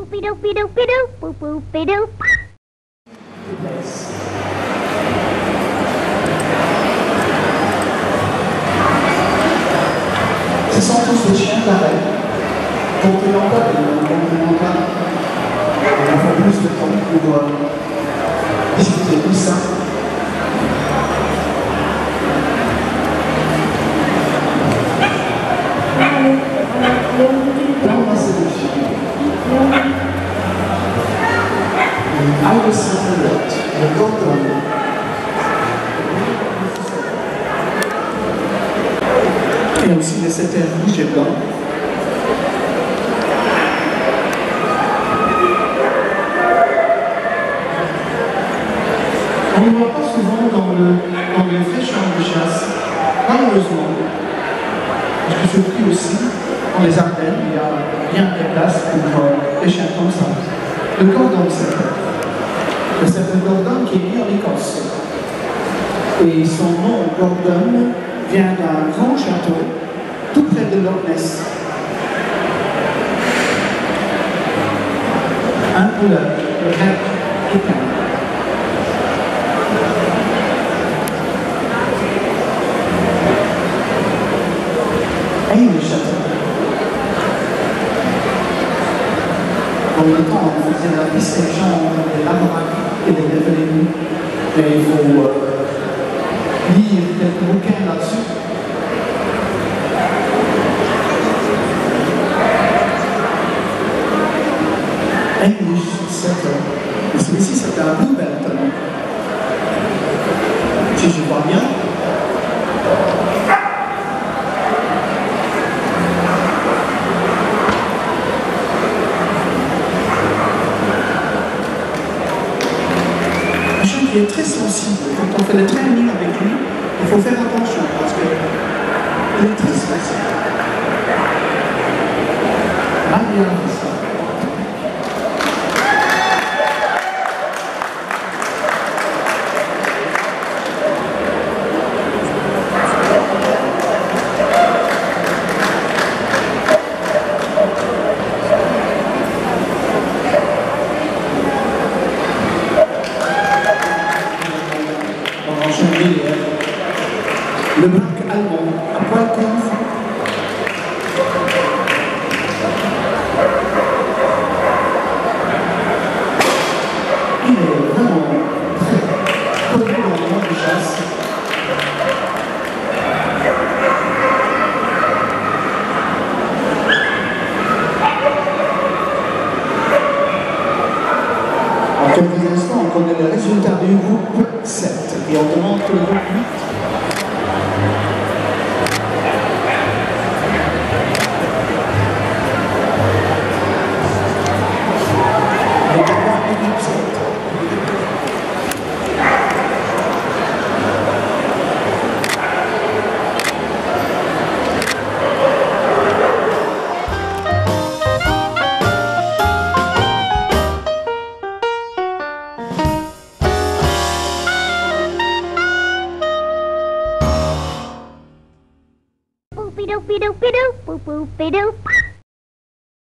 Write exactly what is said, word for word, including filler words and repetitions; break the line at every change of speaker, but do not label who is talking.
Boopy doopy doopy doop, boop boopy doop.
Ce sont tous des chiens pareils, complémentaires et non complémentaires. Il nous faut plus de temps pour euh, discuter tout ça. Dans ma sélection, I was Saint-Lot, le Gordon. Et aussi les sept heures rouges et blancs. On ne voit pas souvent dans le, dans les vrais champs de chasse, malheureusement, parce que je prie aussi, dans les Ardennes, il y a bien des places pour euh, des chiens comme ça. Le Gordon, c'est le certain Gordon qui est né en Écosse. Et son nom, Gordon, vient d'un grand château, tout près de Loch Ness. Un couleur, le grec éteint. Et le château. Dans le temps, on faisait la distinction entre les Lamoraques et les Nefelim. Mais il faut euh, lire quelques bouquins là-dessus. English Setter. Et celui-ci, c'était un Blue Belt. Si je vois bien. Un chien qui est très sensible. Quand on fait le training avec lui, il faut faire attention parce qu'il est très sensible. Malgré ça. Le bloc allemand à poil court. Il est vraiment très connu dans le monde de chasse. En quelques instants, on connaît le résultat du groupe sept et on demande que le groupe huit.
Boopy doopy doopy doop, boop boopy doop.